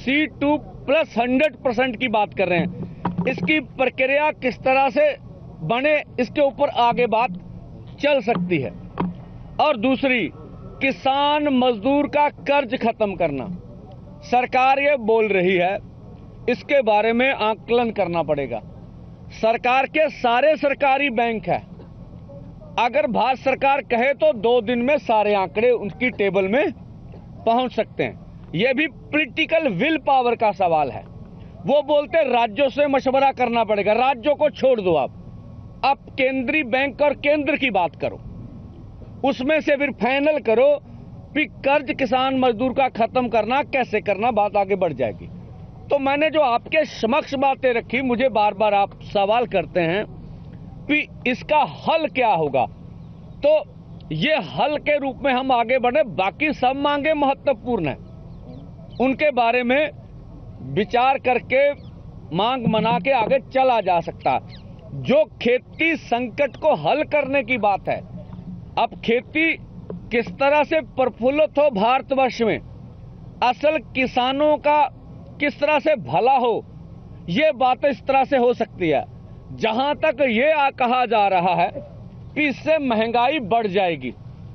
C2 plus 100% की बात कर रहे हैं। इसकी प्रक्रिया किस तरह से बने, इसके ऊपर आगे बात चल सकती है। और दूसरी, किसान मजदूर का कर्ज खत्म करना, सरकार ये बोल रही है, इसके बारे में आकलन करना पड़ेगा। सरकार के सारे सरकारी बैंक है, अगर भारत सरकार कहे तो 2 दिन में सारे आंकड़े उनकी टेबल में पहुंच सकते हैं। यह भी पॉलिटिकल विल पावर का सवाल है। वो बोलते राज्यों से मशवरा करना पड़ेगा, राज्यों को छोड़ दो आप केंद्रीय बैंक और केंद्र की बात करो, उसमें से फिर फाइनल करो कि कर्ज किसान मजदूर का खत्म करना कैसे करना, बात आगे बढ़ जाएगी। तो मैंने जो आपके समक्ष बातें रखी, मुझे बार बार आप सवाल करते हैं कि इसका हल क्या होगा, तो ये हल के रूप में हम आगे बढ़े। बाकी सब मांगे महत्वपूर्ण हैं, उनके बारे में विचार करके मांग मना के आगे चला जा सकता। जो खेती संकट को हल करने की बात है, अब खेती किस तरह से प्रफुल्लित हो भारतवर्ष में, असल किसानों का किस तरह से भला हो, ये बात इस तरह से हो सकती है। जहां तक ये कहा जा रहा है कि इससे महंगाई बढ़ जाएगी,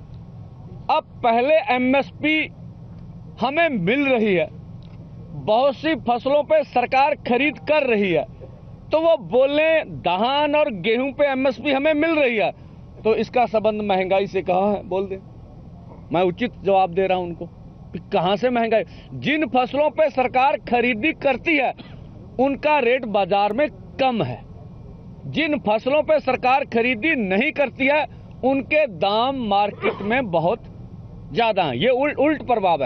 अब पहले MSP हमें मिल रही है, बहुत सी फसलों पे सरकार खरीद कर रही है, तो वो बोले धान और गेहूं पे MSP हमें मिल रही है, तो इसका संबंध महंगाई से कहाँ है, बोल दे। मैं उचित जवाब दे रहा हूं उनको कि कहां से महंगाई। जिन फसलों पे सरकार खरीदी करती है उनका रेट बाजार में कम है, जिन फसलों पे सरकार खरीदी नहीं करती है उनके दाम मार्केट में बहुत ज्यादा हैं। ये उल्ट प्रभाव है।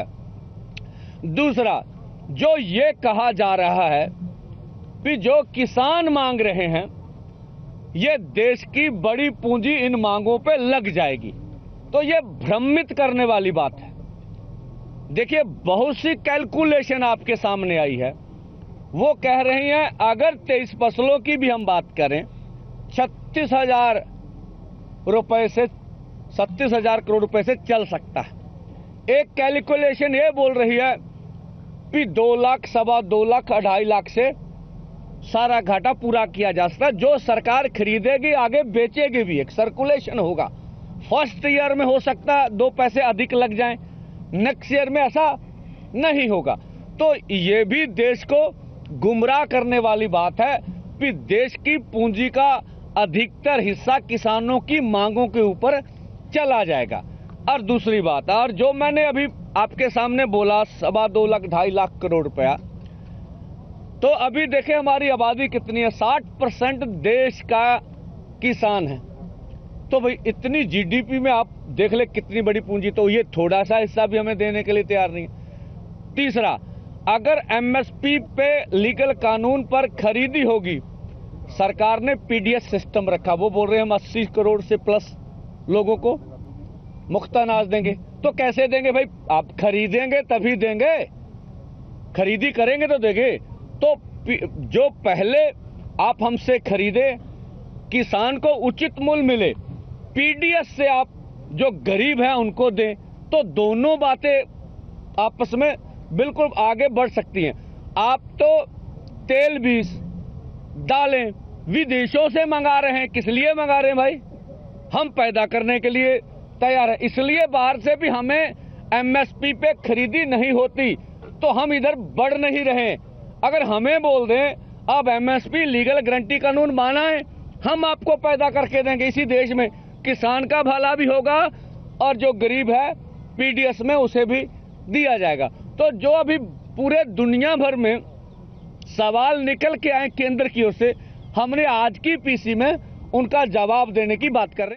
दूसरा, जो ये कहा जा रहा है कि जो किसान मांग रहे हैं, ये देश की बड़ी पूंजी इन मांगों पे लग जाएगी, तो ये भ्रमित करने वाली बात है। देखिए, बहुत सी कैलकुलेशन आपके सामने आई है, वो कह रही हैं अगर 23 फसलों की भी हम बात करें, 36,000 रुपए से 37,000 करोड़ रुपए से चल सकता है। एक कैलकुलेशन ये बोल रही है कि 2 लाख, 2.25 लाख, 2.5 लाख से सारा घाटा पूरा किया जा सकता है। जो सरकार खरीदेगी आगे बेचेगी भी, एक सर्कुलेशन होगा। फर्स्ट ईयर में हो सकता है 2 पैसे अधिक लग जाएं, नेक्स्ट ईयर में ऐसा नहीं होगा। तो ये भी देश को गुमराह करने वाली बात है कि देश की पूंजी का अधिकतर हिस्सा किसानों की मांगों के ऊपर चला जाएगा। और दूसरी बात, और जो मैंने अभी आपके सामने बोला 2.25 लाख, 2.5 लाख करोड़ रुपया, तो अभी देखें हमारी आबादी कितनी है, 60% देश का किसान है। तो भाई इतनी GDP में आप देख ले कितनी बड़ी पूंजी, तो ये थोड़ा सा हिस्सा भी हमें देने के लिए तैयार नहीं है। तीसरा, अगर MSP पे लीगल कानून पर खरीदी होगी, सरकार ने PDS सिस्टम रखा, वो बोल रहे हैं हम 80 करोड़ से प्लस लोगों को मुफ्त अनाज देंगे। तो कैसे देंगे भाई, आप खरीदेंगे तभी देंगे, खरीदी करेंगे तो देंगे। तो जो पहले आप हमसे खरीदे, किसान को उचित मूल्य मिले, PDS से आप जो गरीब हैं उनको दें, तो दोनों बातें आपस में बिल्कुल आगे बढ़ सकती हैं। आप तो तेल बीज दालें विदेशों से मंगा रहे हैं, किस लिए मंगा रहे हैं भाई, हम पैदा करने के लिए तैयार है, इसलिए बाहर से भी हमें MSP पे खरीदी नहीं होती, तो हम इधर बढ़ नहीं रहे। अगर हमें बोल दें अब MSP लीगल गारंटी कानून माना है, हम आपको पैदा करके देंगे इसी देश में, किसान का भला भी होगा और जो गरीब है PDS में उसे भी दिया जाएगा। तो जो अभी पूरे दुनिया भर में सवाल निकल के आए केंद्र की ओर से, हमने आज की PC में उनका जवाब देने की बात कर रहे हैं।